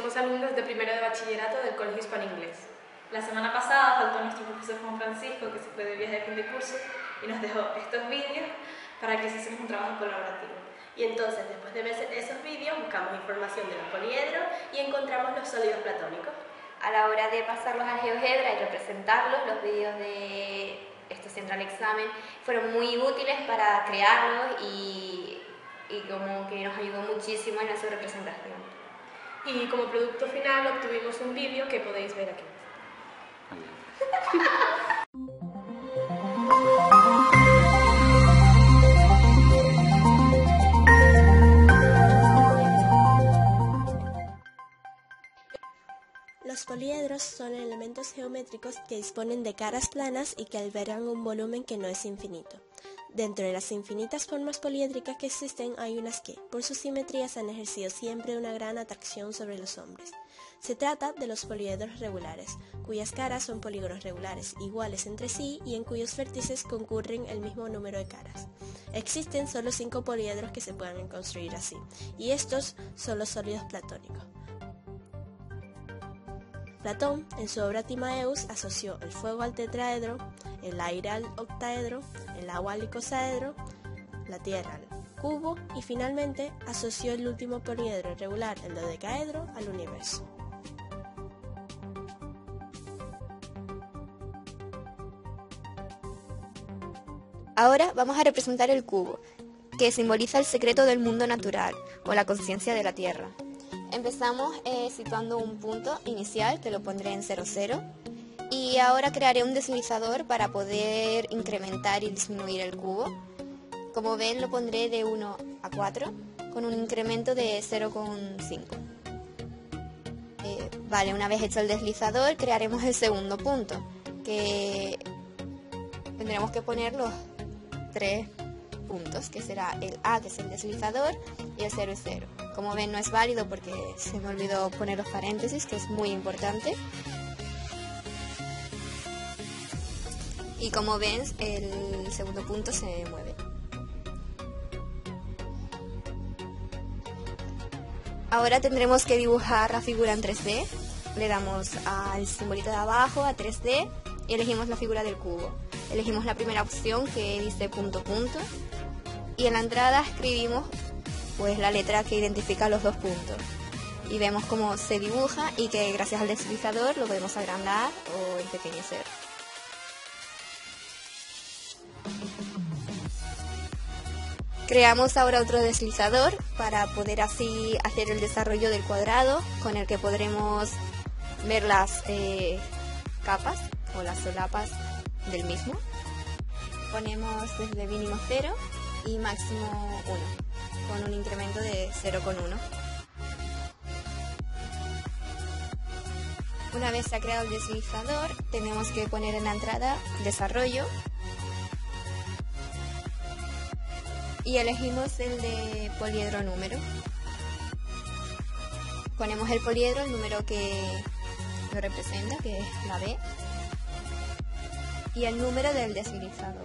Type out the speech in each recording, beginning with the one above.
somos alumnos de primero de bachillerato del Colegio Hispano-Inglés. La semana pasada faltó nuestro profesor Juan Francisco, que se fue de viaje de fin de curso, y nos dejó estos vídeos para que hiciésemos un trabajo colaborativo. Y entonces, después de ver esos vídeos, buscamos información de los poliedros y encontramos los sólidos platónicos. A la hora de pasarlos a GeoGebra y representarlos, los vídeos de este central examen fueron muy útiles para crearlos y como que nos ayudó muchísimo en su representación. Y como producto final obtuvimos un vídeo que podéis ver aquí. Los poliedros son elementos geométricos que disponen de caras planas y que albergan un volumen que no es infinito. Dentro de las infinitas formas poliédricas que existen hay unas que, por sus simetrías, han ejercido siempre una gran atracción sobre los hombres. Se trata de los poliedros regulares, cuyas caras son polígonos regulares, iguales entre sí y en cuyos vértices concurren el mismo número de caras. Existen solo 5 poliedros que se pueden construir así, y estos son los sólidos platónicos. Platón, en su obra Timaeus, asoció el fuego al tetraedro, el aire al octaedro, el agua al icosaedro, la tierra al cubo y finalmente asoció el último poliedro irregular, el dodecaedro, al universo. Ahora vamos a representar el cubo, que simboliza el secreto del mundo natural o la conciencia de la Tierra. Empezamos situando un punto inicial, que lo pondré en 0, 0, y ahora crearé un deslizador para poder incrementar y disminuir el cubo. Como ven, lo pondré de 1 a 4, con un incremento de 0,5. Vale, una vez hecho el deslizador, crearemos el segundo punto, que tendremos que poner los 3 puntos, que será el A, que es el deslizador, y el 0 y 0. Como ven, no es válido porque se me olvidó poner los paréntesis, que es muy importante. Y como ven, el segundo punto se mueve. Ahora tendremos que dibujar la figura en 3D. Le damos al simbolito de abajo, a 3D, y elegimos la figura del cubo. Elegimos la primera opción, que dice punto, punto, y en la entrada escribimos pues la letra que identifica los 2 puntos. Y vemos cómo se dibuja y que gracias al deslizador lo podemos agrandar o empequeñecer. Creamos ahora otro deslizador para poder así hacer el desarrollo del cuadrado, con el que podremos ver las capas o las solapas del mismo. Ponemos desde mínimo 0 y máximo 1, con un incremento de 0,1. Una vez se ha creado el deslizador, tenemos que poner en la entrada desarrollo y elegimos el de poliedro número. Ponemos el poliedro, el número que lo representa, que es la B, y el número del deslizador,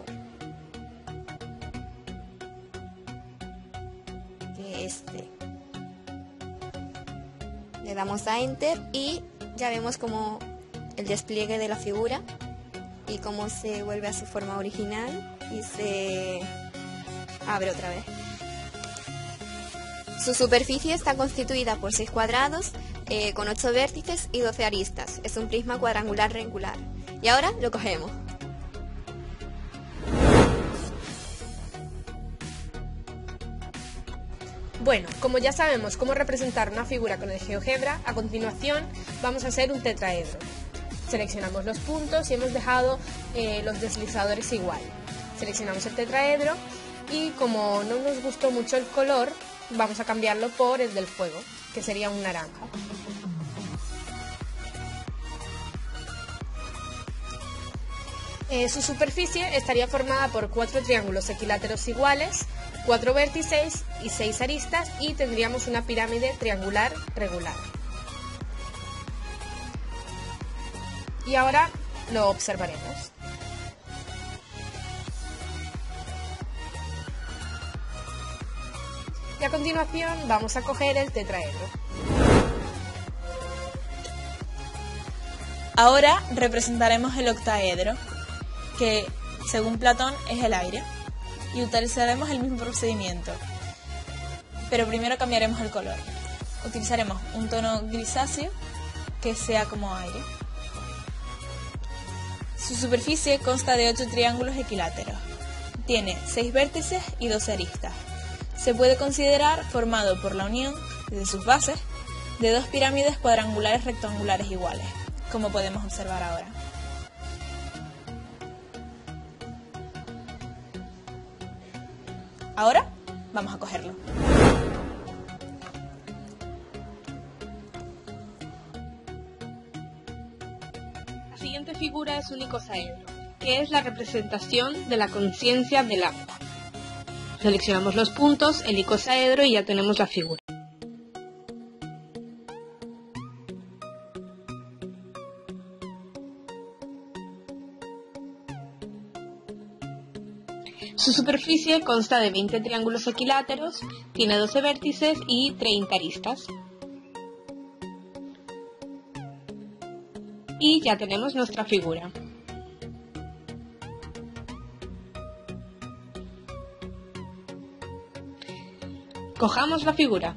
que es este. Le damos a Enter y ya vemos como el despliegue de la figura y cómo se vuelve a su forma original y se abre otra vez. Su superficie está constituida por 6 cuadrados con 8 vértices y 12 aristas. Es un prisma cuadrangular regular. Y ahora lo cogemos. Bueno, como ya sabemos cómo representar una figura con el GeoGebra, a continuación vamos a hacer un tetraedro. Seleccionamos los puntos y hemos dejado los deslizadores igual. Seleccionamos el tetraedro y como no nos gustó mucho el color, vamos a cambiarlo por el del fuego, que sería un naranja. Su superficie estaría formada por 4 triángulos equiláteros iguales, 4 vértices y 6 aristas, y tendríamos una pirámide triangular regular. Y ahora lo observaremos. Y a continuación vamos a coger el tetraedro. Ahora representaremos el octaedro, que según Platón es el aire, y utilizaremos el mismo procedimiento, pero primero cambiaremos el color. Utilizaremos un tono grisáceo que sea como aire. Su superficie consta de 8 triángulos equiláteros. Tiene 6 vértices y 12 aristas. Se puede considerar formado por la unión, desde sus bases, de 2 pirámides cuadrangulares rectangulares iguales, como podemos observar ahora. Ahora vamos a cogerlo. La siguiente figura es un icosaedro, que es la representación de la conciencia del agua. Seleccionamos los puntos, el icosaedro y ya tenemos la figura. Su superficie consta de 20 triángulos equiláteros, tiene 12 vértices y 30 aristas. Y ya tenemos nuestra figura. Cojamos la figura.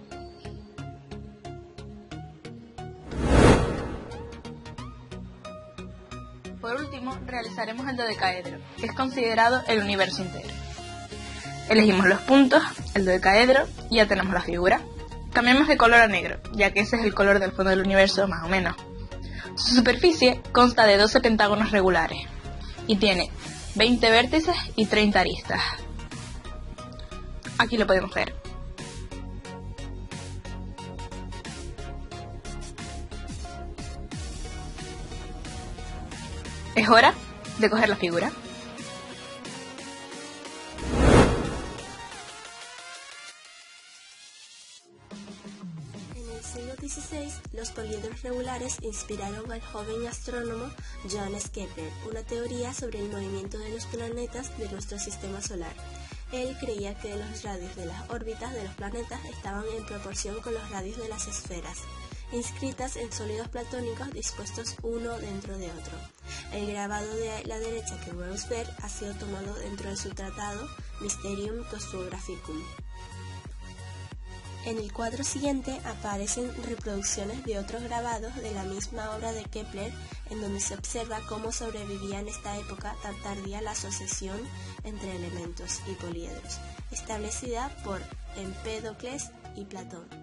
Por último, realizaremos el dodecaedro, que es considerado el universo entero. Elegimos los puntos, el dodecaedro, y ya tenemos la figura. Cambiamos de color a negro, ya que ese es el color del fondo del universo, más o menos. Su superficie consta de 12 pentágonos regulares, y tiene 20 vértices y 30 aristas. Aquí lo podemos ver. Es hora de coger la figura. En el siglo XVI, los poliedros regulares inspiraron al joven astrónomo Johannes Kepler una teoría sobre el movimiento de los planetas de nuestro sistema solar. Él creía que los radios de las órbitas de los planetas estaban en proporción con los radios de las esferas, inscritas en sólidos platónicos dispuestos uno dentro de otro. El grabado de la derecha que podemos ver ha sido tomado dentro de su tratado Mysterium Cosmographicum. En el cuadro siguiente aparecen reproducciones de otros grabados de la misma obra de Kepler, en donde se observa cómo sobrevivía en esta época tan tardía la asociación entre elementos y poliedros, establecida por Empédocles y Platón.